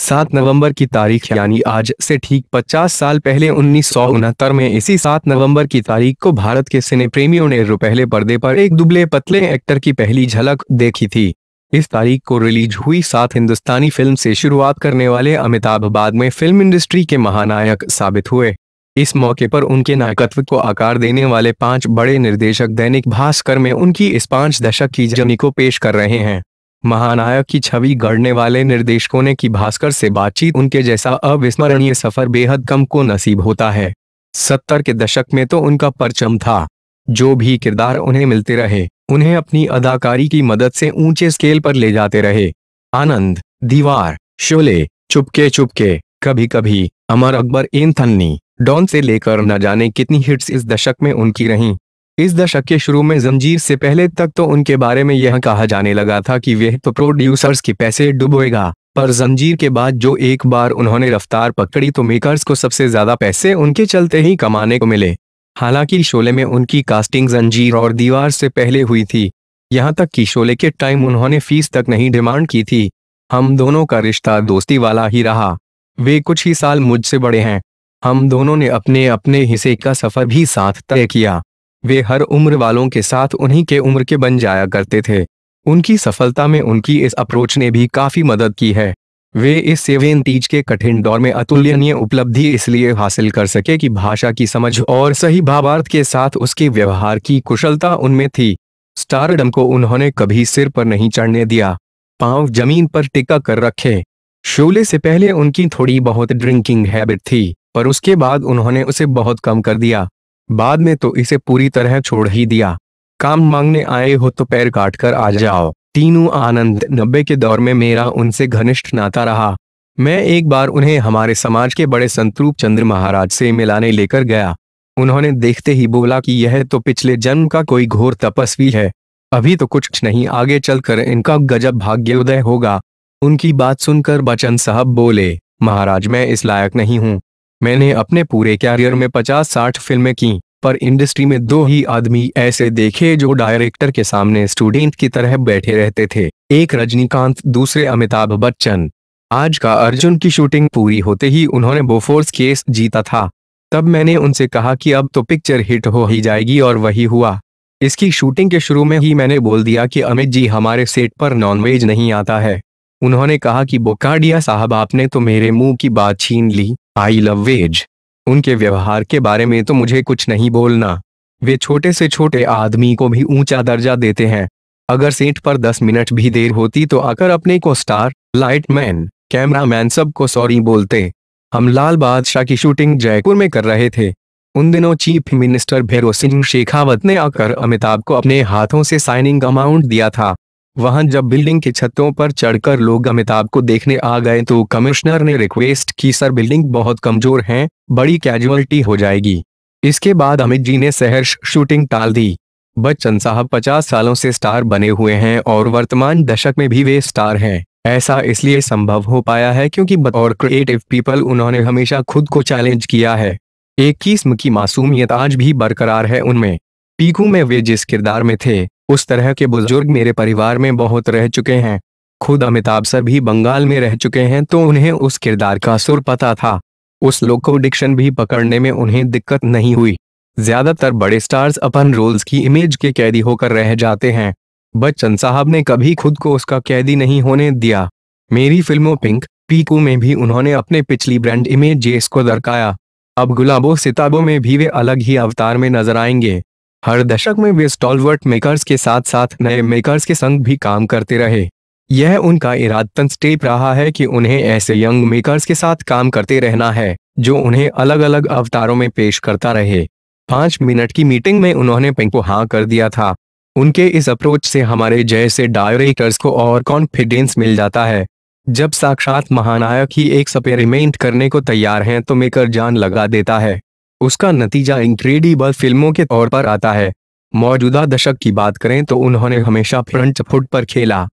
7 नवंबर की तारीख यानी आज से ठीक 50 साल पहले 1969 में इसी 7 नवंबर की तारीख को भारत के सिने प्रेमियों ने पहले पर्दे पर एक दुबले पतले एक्टर की पहली झलक देखी थी। इस तारीख को रिलीज हुई सात हिंदुस्तानी फिल्म से शुरुआत करने वाले अमिताभ बाद में फिल्म इंडस्ट्री के महानायक साबित हुए। इस मौके पर उनके नायकत्व को आकार देने वाले 5 बड़े निर्देशक दैनिक भास्कर में उनकी इस 5 दशक की जर्नी को पेश कर रहे हैं। महानायक की छवि गढ़ने वाले निर्देशकों ने की भास्कर से बातचीत उनके जैसा अविस्मरणीय सफर बेहद कम को नसीब होता है। 70 के दशक में तो उनका परचम था। जो भी किरदार उन्हें मिलते रहे उन्हें अपनी अदाकारी की मदद से ऊंचे स्केल पर ले जाते रहे। आनंद, दीवार, शोले, चुपके चुपके, कभी कभी, अमर अकबर एंथनी, डॉन से लेकर न जाने कितनी हिट्स इस दशक में उनकी रहीं। इस दशक के शुरू में जंजीर से पहले तक तो उनके बारे में यह कहा जाने लगा था कि वह तो प्रोड्यूसर्स के पैसे डुबोएगा, पर जंजीर के बाद जो एक बार उन्होंने रफ्तार पकड़ी तो मेकर्स को सबसे ज्यादा पैसे उनके चलते ही कमाने को मिले। हालांकि शोले में उनकी कास्टिंग जंजीर और दीवार से पहले हुई थी। यहां तक कि शोले के टाइम उन्होंने फीस तक नहीं डिमांड की थी। हम दोनों का रिश्ता दोस्ती वाला ही रहा। वे कुछ ही साल मुझसे बड़े हैं। हम दोनों ने अपने अपने हिस्से का सफर भी साथ तय किया। वे हर उम्र वालों के साथ उन्हीं के उम्र के बन जाया करते थे। उनकी सफलता में उनकी इस अप्रोच ने भी काफी मदद की है। वे इस 70s के कठिन दौर में अतुलनीय उपलब्धि इसलिए हासिल कर सके कि भाषा की समझ और सही भावार्थ के साथ उसके व्यवहार की कुशलता उनमें थी। स्टारडम को उन्होंने कभी सिर पर नहीं चढ़ने दिया, पांव जमीन पर टिका कर रखे। शोले से पहले उनकी थोड़ी बहुत ड्रिंकिंग हैबिट थी, पर उसके बाद उन्होंने उसे बहुत कम कर दिया। बाद में तो इसे पूरी तरह छोड़ ही दिया। काम मांगने आए हो तो पैर काट कर आ जाओ। तीनों आनंद 90 के दौर में मेरा उनसे घनिष्ठ नाता रहा। मैं एक बार उन्हें हमारे समाज के बड़े संत रूपचंद्र महाराज से मिलाने लेकर गया। उन्होंने देखते ही बोला कि यह तो पिछले जन्म का कोई घोर तपस्वी है, अभी तो कुछ नहीं, आगे चलकर इनका गजब भाग्योदय होगा। उनकी बात सुनकर बच्चन साहब बोले, महाराज मैं इस लायक नहीं हूँ। मैंने अपने पूरे कैरियर में 50-60 फिल्में की, पर इंडस्ट्री में 2 ही आदमी ऐसे देखे जो डायरेक्टर के सामने स्टूडेंट की तरह बैठे रहते थे, एक रजनीकांत, दूसरे अमिताभ बच्चन। आज का अर्जुन की शूटिंग पूरी होते ही उन्होंने बोफोर्स केस जीता था। तब मैंने उनसे कहा कि अब तो पिक्चर हिट हो ही जाएगी, और वही हुआ। इसकी शूटिंग के शुरू में ही मैंने बोल दिया कि अमितजी हमारे सेट पर नॉन-वेज नहीं आता है। उन्होंने कहा कि बोकाडिया साहब आपने तो मेरे मुंह की बात छीन ली, आई लव वेज। उनके व्यवहार के बारे में तो मुझे कुछ नहीं बोलना। वे छोटे से छोटे आदमी को भी ऊंचा दर्जा देते हैं। अगर सेट पर 10 मिनट भी देर होती तो आकर अपने को स्टार, लाइटमैन, कैमरामैन सबको सॉरी बोलते। हम लाल बादशाह की शूटिंग जयपुर में कर रहे थे। उन दिनों चीफ मिनिस्टर भैरो सिंह शेखावत ने आकर अमिताभ को अपने हाथों से साइनिंग अमाउंट दिया था। वहां जब बिल्डिंग के छतों पर चढ़कर लोग अमिताभ को देखने आ गए तो कमिश्नर ने रिक्वेस्ट की, सर बिल्डिंग बहुत कमजोर है, बड़ी कैजुअलिटी हो जाएगी। इसके बाद अमितजी ने सहर्ष शूटिंग टाल दी। बच्चन साहब 50 सालों से स्टार बने हुए हैं और वर्तमान दशक में भी वे स्टार हैं। ऐसा इसलिए संभव हो पाया है क्योंकि बतौर क्रिएटिव पीपल उन्होंने हमेशा खुद को चैलेंज किया है। एक किस्म की मासूमियत आज भी बरकरार है उनमें। पीकू में वे जिस किरदार में थे उस तरह के बुजुर्ग मेरे परिवार में बहुत रह चुके हैं। खुद अमिताभ सर भी बंगाल में रह चुके हैं तो उन्हें उस किरदार का सुर पता था। उस लोग को डिक्शन भी पकड़ने में उन्हें दिक्कत नहीं हुई। ज्यादातर बड़े स्टार्स अपन रोल्स की इमेज के कैदी होकर रह जाते हैं। बच्चन साहब ने कभी खुद को उसका कैदी नहीं होने दिया। मेरी फिल्मों पिंक, पीकू में भी उन्होंने अपने पिछली ब्रांड इमेज को दर्शाया। अब गुलाबो-सिताबो में भी वे अलग ही अवतार में नजर आएंगे। हर दशक में वे स्टॉलवर्ट मेकर्स के साथ साथ नए मेकर्स के संग भी काम करते रहे। यह उनका इरादतन स्टेप रहा है कि उन्हें ऐसे यंग मेकर्स के साथ काम करते रहना है जो उन्हें अलग अलग अवतारों में पेश करता रहे। 5 मिनट की मीटिंग में उन्होंने पिंक को हाँ कर दिया था। उनके इस अप्रोच से हमारे जैसे डायरेक्टर्स को और कॉन्फिडेंस मिल जाता है। जब साक्षात महानायक ही एक एक्सपेरिमेंट करने को तैयार हैं तो मेकर जान लगा देता है। उसका नतीजा इनक्रेडिबल फिल्मों के तौर पर आता है। मौजूदा दशक की बात करें तो उन्होंने हमेशा फ्रंट फुट पर खेला।